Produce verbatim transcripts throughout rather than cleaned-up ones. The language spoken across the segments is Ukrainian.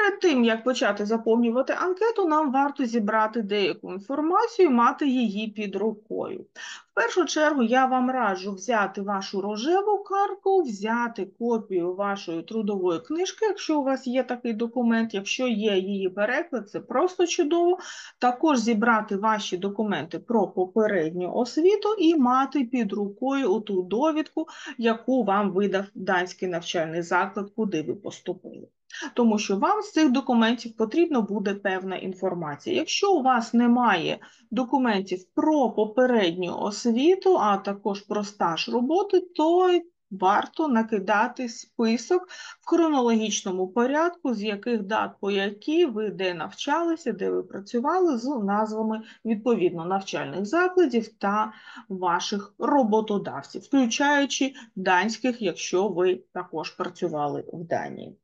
Перед тим, як почати заповнювати анкету, нам варто зібрати деяку інформацію, мати її під рукою. В першу чергу я вам раджу взяти вашу рожеву картку, взяти копію вашої трудової книжки, якщо у вас є такий документ, якщо є її переклад, це просто чудово. Також зібрати ваші документи про попередню освіту і мати під рукою ту довідку, яку вам видав данський навчальний заклад, куди ви поступили. Тому що вам з цих документів потрібна буде певна інформація. Якщо у вас немає документів про попередню освіту, а також про стаж роботи, то варто накидати список в хронологічному порядку, з яких дат по які ви де навчалися, де ви працювали, з назвами відповідно навчальних закладів та ваших роботодавців, включаючи данських, якщо ви також працювали в Данії.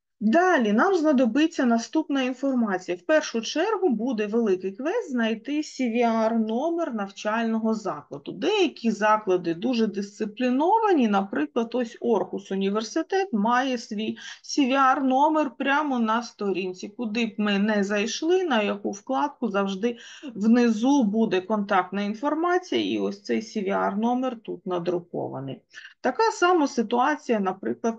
Далі нам знадобиться наступна інформація. В першу чергу буде великий квест знайти сі ві ар-номер навчального закладу. Деякі заклади дуже дисципліновані, наприклад, ось Орхус університет має свій сі ві ар-номер прямо на сторінці. Куди б ми не зайшли, на яку вкладку, завжди внизу буде контактна інформація, і ось цей сі ві ар-номер тут надрукований. Така сама ситуація, наприклад,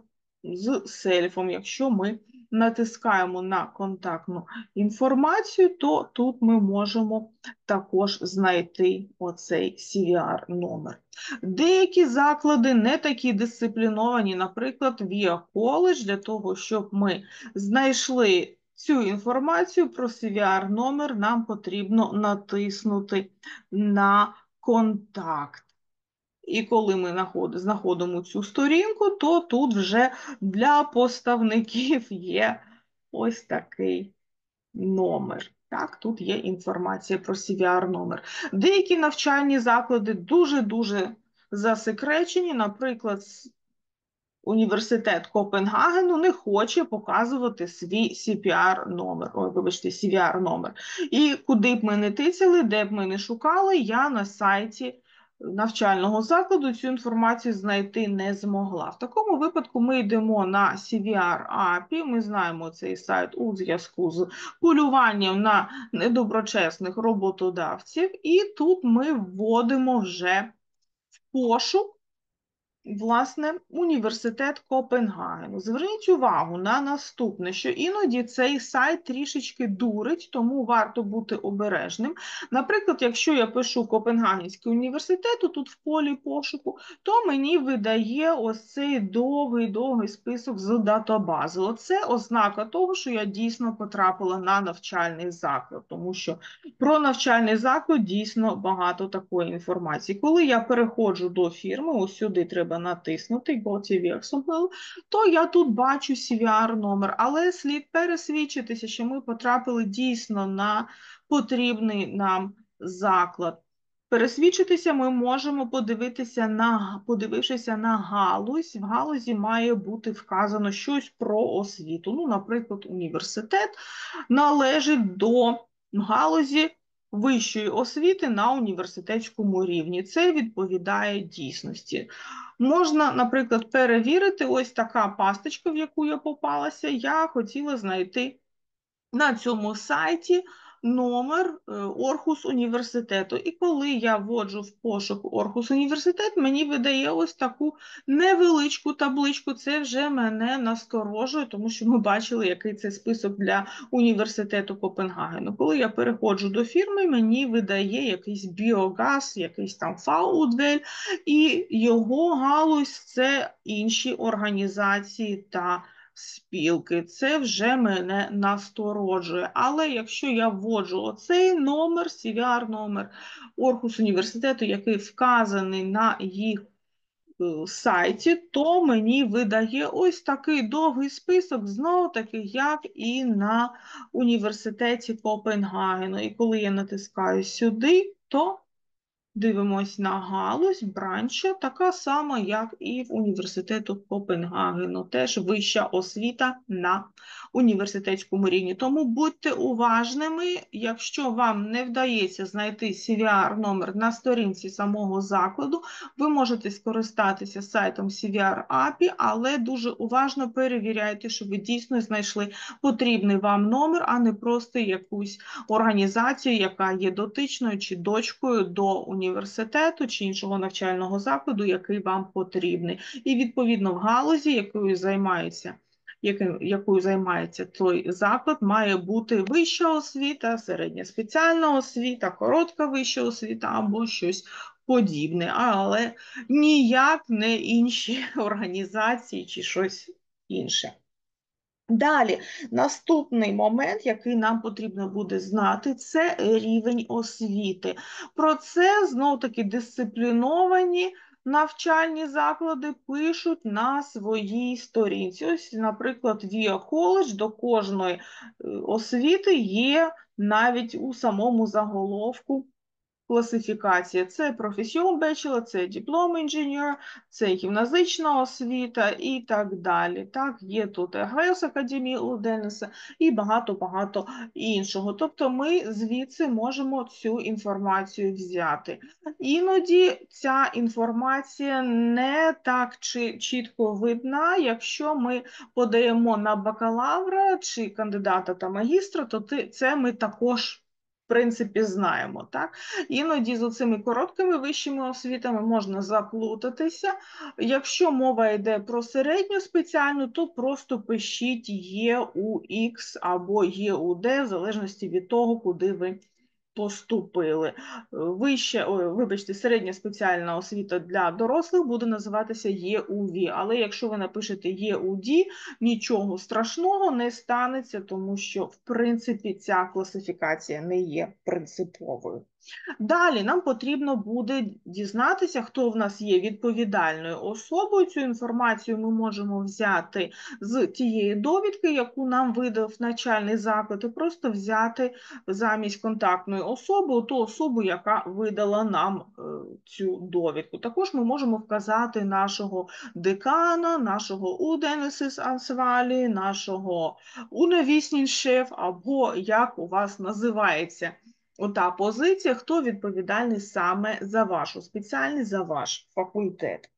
з сельфом. Якщо ми натискаємо на контактну інформацію, то тут ми можемо також знайти оцей сі ві ар-номер. Деякі заклади не такі дисципліновані, наприклад, Via College, для того, щоб ми знайшли цю інформацію про сі ві ар-номер, нам потрібно натиснути на контакт. І коли ми знаходимо цю сторінку, то тут вже для поставників є ось такий номер. Так, тут є інформація про сі ві ар-номер. Деякі навчальні заклади дуже-дуже засекречені, наприклад, університет Копенгагену не хоче показувати свій сі пі ар-номер, ой, вибачте, сі ві ар-номер. І куди б ми не тицяли, де б ми не шукали, я на сайті навчального закладу цю інформацію знайти не змогла. В такому випадку ми йдемо на сі ві ар-ей пі ай, ми знаємо цей сайт у зв'язку з полюванням на недоброчесних роботодавців, і тут ми вводимо вже в пошук власне, університет Копенгагену. Зверніть увагу на наступне, що іноді цей сайт трішечки дурить, тому варто бути обережним. Наприклад, якщо я пишу Копенгагенський університет, тут в полі пошуку, то мені видає ось цей довгий-довгий список з датабази. Оце ознака того, що я дійсно потрапила на навчальний заклад, тому що про навчальний заклад дійсно багато такої інформації. Коли я переходжу до фірми, ось сюди треба натиснути GoToWorksOnMail, то я тут бачу сі ві ар-номер, але слід пересвідчитися, що ми потрапили дійсно на потрібний нам заклад. Пересвідчитися ми можемо подивитися на, подивившися на галузь. В галузі має бути вказано щось про освіту. Ну, наприклад, університет належить до галузі вищої освіти на університетському рівні. Це відповідає дійсності. Можна, наприклад, перевірити, ось така пасточка, в яку я попалася, я хотіла знайти на цьому сайті номер Орхус університету. І коли я вводжу в пошук Орхус університет, мені видає ось таку невеличку табличку. Це вже мене насторожує, тому що ми бачили, який це список для університету Копенгагену. Коли я переходжу до фірми, мені видає якийсь біогаз, якийсь там Фаудвель, і його галузь – це інші організації та спілки. Це вже мене настороджує. Але якщо я вводжу оцей номер, сі ві ар-номер Орхус університету, який вказаний на їх сайті, то мені видає ось такий довгий список, знову таки, як і на університеті Копенгагену. І коли я натискаю сюди, то Дивимось на галузь, бранча, така сама, як і в університету Копенгагену. Теж вища освіта на університетському рівні. Тому будьте уважними, якщо вам не вдається знайти сі ві ар-номер на сторінці самого закладу, ви можете скористатися сайтом сі ві ар ей пі ай, але дуже уважно перевіряйте, щоб ви дійсно знайшли потрібний вам номер, а не просто якусь організацію, яка є дотичною чи дочкою до університету чи іншого навчального закладу, який вам потрібний. І відповідно в галузі, якою займається якою займається той заклад, має бути вища освіта, середня спеціальна освіта, коротка вища освіта або щось подібне, але ніяк не інші організації чи щось інше. Далі, наступний момент, який нам потрібно буде знати, це рівень освіти. Про це, знов-таки, дисципліновані навчальні заклади пишуть на своїй сторінці. Ось, наприклад, ві ай College до кожної освіти є навіть у самому заголовку класифікація. Це професіон бачелор, це диплом інженер, це гімназична освіта і так далі. Так, є тут Греус Академії у Денниса і багато-багато іншого. Тобто ми звідси можемо цю інформацію взяти. Іноді ця інформація не так чітко видна, якщо ми подаємо на бакалавра чи кандидата та магістра, то це ми також в принципі, знаємо, так? Іноді з оцими короткими вищими освітами можна заплутатися. Якщо мова йде про середню спеціальну, то просто пишіть є у ікс або є у де, в залежності від того, куди ви поступили. Вища, ой, вибачте, середня спеціальна освіта для дорослих буде називатися є у ві, але якщо ви напишете є у ді, нічого страшного не станеться, тому що, в принципі, ця класифікація не є принциповою. Далі нам потрібно буде дізнатися, хто в нас є відповідальною особою. Цю інформацію ми можемо взяти з тієї довідки, яку нам видав навчальний заклад, і просто взяти замість контактної особи ту особу, яка видала нам цю довідку. Також ми можемо вказати нашого декана, нашого уденесис-ансвалі, нашого унавіснін-шеф, або як у вас називається ота позиція, хто відповідальний саме за вашу спеціальність, за ваш факультет.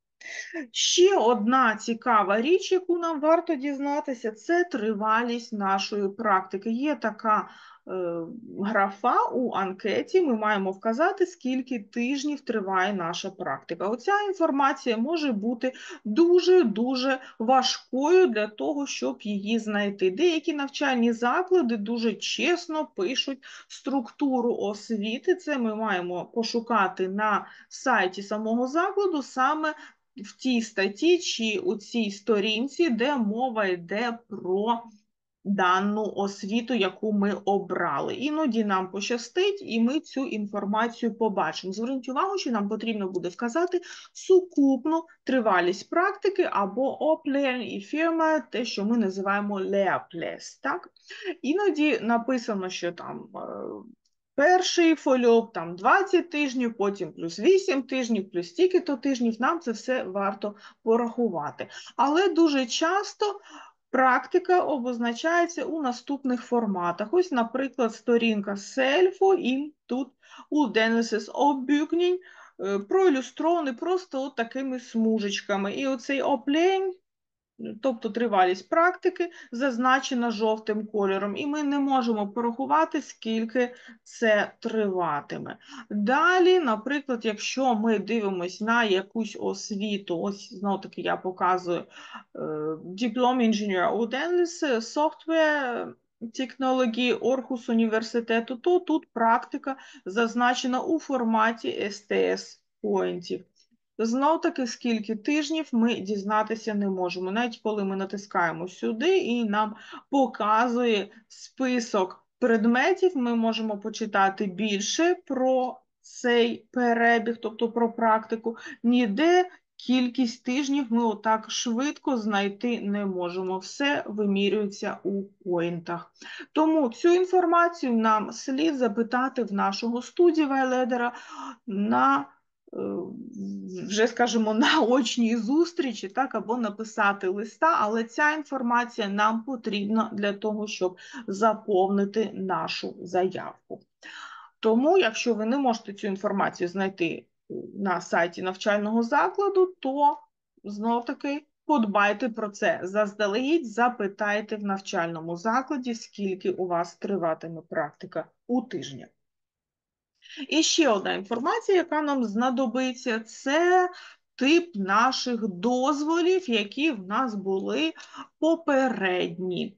Ще одна цікава річ, яку нам варто дізнатися, це тривалість нашої практики. Є така е, графа у анкеті, ми маємо вказати, скільки тижнів триває наша практика. Оця інформація може бути дуже-дуже важкою для того, щоб її знайти. Деякі навчальні заклади дуже чесно пишуть структуру освіти. Це ми маємо пошукати на сайті самого закладу саме в тій статті чи у цій сторінці, де мова йде про дану освіту, яку ми обрали. Іноді нам пощастить, і ми цю інформацію побачимо. Зверніть увагу, що нам потрібно буде вказати сукупну тривалість практики або оплен і фірма, те, що ми називаємо леаплес. Так? Іноді написано, що там перший фольок, там двадцять тижнів, потім плюс вісім тижнів, плюс стільки-то тижнів, нам це все варто порахувати. Але дуже часто практика обозначається у наступних форматах. Ось, наприклад, сторінка сельфу, і тут у Dennis's Opbygning проілюстрований просто от такими смужечками. І оцей оплень, тобто тривалість практики, зазначена жовтим кольором, і ми не можемо порахувати, скільки це триватиме. Далі, наприклад, якщо ми дивимося на якусь освіту, ось знову-таки я показую диплом інженера у Денліс, software технології Орхус університету, то тут практика зазначена у форматі ес те ес-поінтів. Знов-таки, скільки тижнів ми дізнатися не можемо. Навіть коли ми натискаємо сюди і нам показує список предметів, ми можемо почитати більше про цей перебіг, тобто про практику. Ніде кількість тижнів ми отак швидко знайти не можемо. Все вимірюється у поінтах. Тому цю інформацію нам слід запитати в нашого студії-вайледера на вже, скажімо, на очній зустрічі, так, або написати листа, але ця інформація нам потрібна для того, щоб заповнити нашу заявку. Тому, якщо ви не можете цю інформацію знайти на сайті навчального закладу, то, знов-таки, подбайте про це. Заздалегідь запитайте в навчальному закладі, скільки у вас триватиме практика у тижні. І ще одна інформація, яка нам знадобиться, це тип наших дозволів, які в нас були попередні.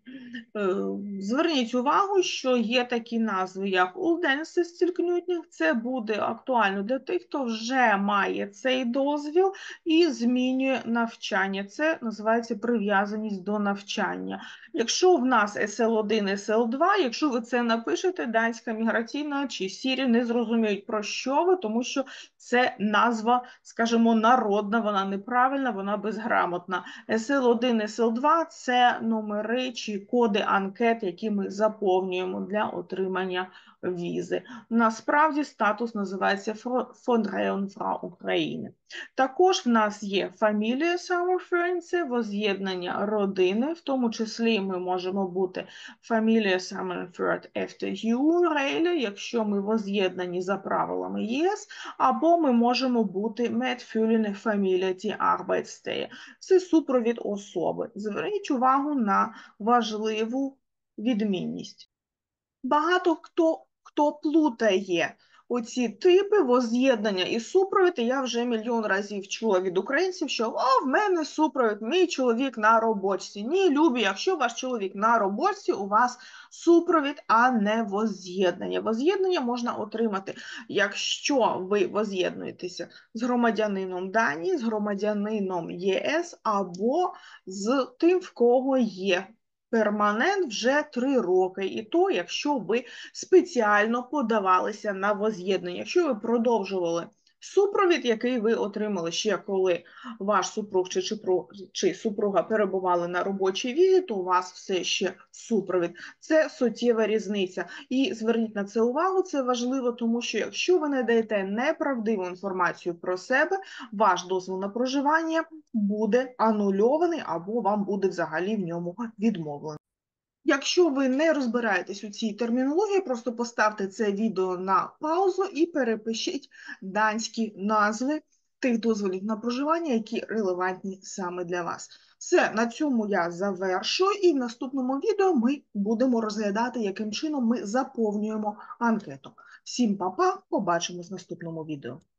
Зверніть увагу, що є такі назви, як «Uddannelsestilknytning», це буде актуально для тих, хто вже має цей дозвіл і змінює навчання. Це називається прив'язаність до навчання. Якщо в нас ес ел один, ес ел два, якщо ви це напишете, Данська міграційна чи Сірі не зрозуміють, про що ви, тому що це назва, скажімо, народна, вона неправильна, вона безграмотна. ес ел один, ес ел два – це номери чи коди анкет, які ми заповнюємо для отримання візи. Насправді статус називається «Фондреонфра України». Також в нас є фамілія Summerfriend, це воз'єднання родини, в тому числі ми можемо бути фамілія Summerfriend efter Jurele, якщо ми воз'єднані за правилами ЄС, або ми можемо бути medfølgende familie til arbejdssted. Це супровід особи. Зверніть увагу на важливу відмінність. Багато хто, хто плутає оці типи воз'єднання і супровід, і я вже мільйон разів чула від українців, що «О, в мене супровід, мій чоловік на роботці». Ні, любі, якщо ваш чоловік на роботці, у вас супровід, а не воз'єднання. Воз'єднання можна отримати, якщо ви воз'єднуєтеся з громадянином Данії, з громадянином ЄС або з тим, в кого є перманент вже три роки, і то, якщо ви спеціально подавалися на воз'єднання. Якщо ви продовжували супровід, який ви отримали ще коли ваш супруг чи, чи, чи супруга перебували на робочій візі, то у вас все ще супровід. Це суттєва різниця. І зверніть на це увагу, це важливо, тому що якщо ви не даєте неправдиву інформацію про себе, ваш дозвіл на проживання буде анульований або вам буде взагалі в ньому відмовлено. Якщо ви не розбираєтесь у цій термінології, просто поставте це відео на паузу і перепишіть данські назви тих дозволів на проживання, які релевантні саме для вас. Все, на цьому я завершую, і в наступному відео ми будемо розглядати, яким чином ми заповнюємо анкету. Всім па-па, побачимось в наступному відео.